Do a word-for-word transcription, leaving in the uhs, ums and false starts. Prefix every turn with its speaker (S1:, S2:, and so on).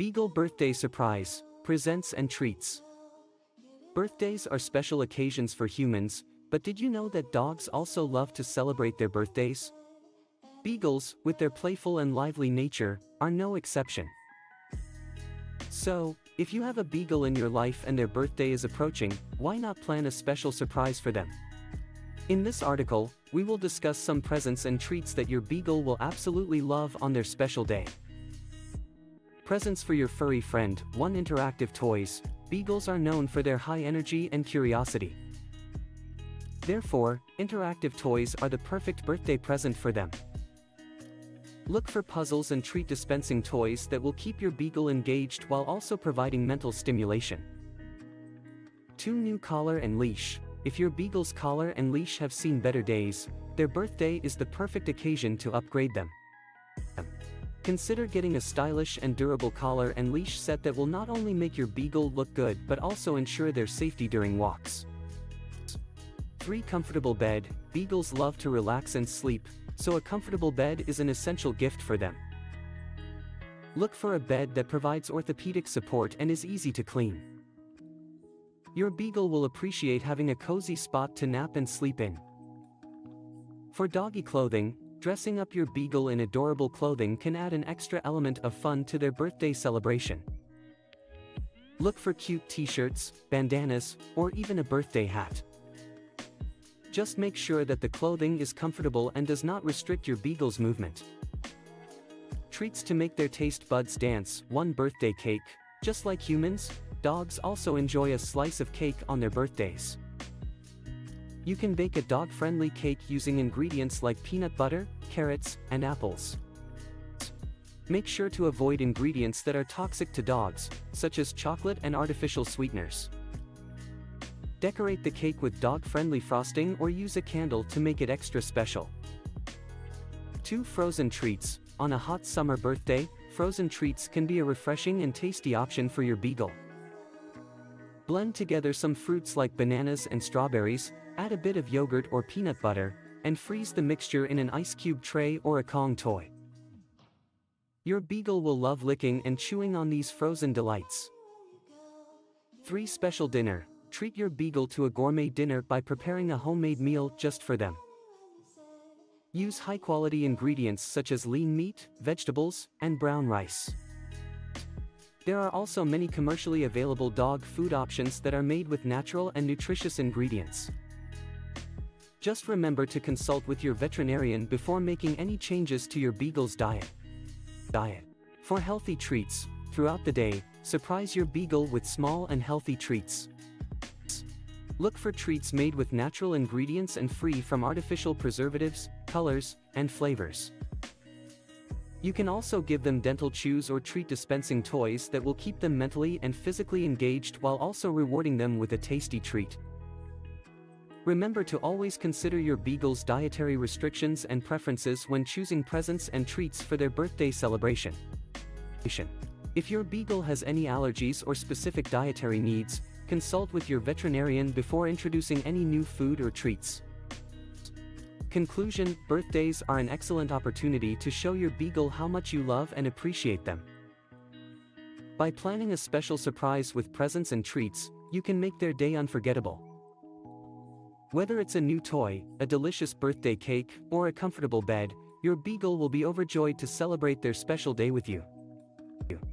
S1: Beagle Birthday Surprise, Presents and Treats. Birthdays are special occasions for humans, but did you know that dogs also love to celebrate their birthdays? Beagles, with their playful and lively nature, are no exception. So, if you have a beagle in your life and their birthday is approaching, why not plan a special surprise for them? In this article, we will discuss some presents and treats that your beagle will absolutely love on their special day. Presents for your furry friend. one Interactive toys. Beagles are known for their high energy and curiosity. Therefore, interactive toys are the perfect birthday present for them. Look for puzzles and treat dispensing toys that will keep your beagle engaged while also providing mental stimulation. two New collar and leash. If your beagle's collar and leash have seen better days, their birthday is the perfect occasion to upgrade them. Consider getting a stylish and durable collar and leash set that will not only make your beagle look good but also ensure their safety during walks. three Comfortable bed. Beagles love to relax and sleep, so a comfortable bed is an essential gift for them. Look for a bed that provides orthopedic support and is easy to clean. Your beagle will appreciate having a cozy spot to nap and sleep in. For doggy clothing, dressing up your beagle in adorable clothing can add an extra element of fun to their birthday celebration. Look for cute t-shirts, bandanas, or even a birthday hat. Just make sure that the clothing is comfortable and does not restrict your beagle's movement. Treats to make their taste buds dance. one Birthday cake. Just like humans, dogs also enjoy a slice of cake on their birthdays. You can bake a dog-friendly cake using ingredients like peanut butter, carrots, and apples. Make sure to avoid ingredients that are toxic to dogs, such as chocolate and artificial sweeteners. Decorate the cake with dog-friendly frosting or use a candle to make it extra special. two Frozen treats. On a hot summer birthday, frozen treats can be a refreshing and tasty option for your beagle. Blend together some fruits like bananas and strawberries, add a bit of yogurt or peanut butter, and freeze the mixture in an ice cube tray or a Kong toy. Your beagle will love licking and chewing on these frozen delights. three Special dinner. Treat your beagle to a gourmet dinner by preparing a homemade meal just for them. Use high-quality ingredients such as lean meat, vegetables, and brown rice. There are also many commercially available dog food options that are made with natural and nutritious ingredients. Just remember to consult with your veterinarian before making any changes to your beagle's diet. Diet. For healthy treats, throughout the day, surprise your beagle with small and healthy treats. Look for treats made with natural ingredients and free from artificial preservatives, colors, and flavors. You can also give them dental chews or treat dispensing toys that will keep them mentally and physically engaged while also rewarding them with a tasty treat. Remember to always consider your beagle's dietary restrictions and preferences when choosing presents and treats for their birthday celebration. If your beagle has any allergies or specific dietary needs, consult with your veterinarian before introducing any new food or treats. Conclusion: birthdays are an excellent opportunity to show your beagle how much you love and appreciate them. By planning a special surprise with presents and treats, you can make their day unforgettable. Whether it's a new toy, a delicious birthday cake, or a comfortable bed, your beagle will be overjoyed to celebrate their special day with you.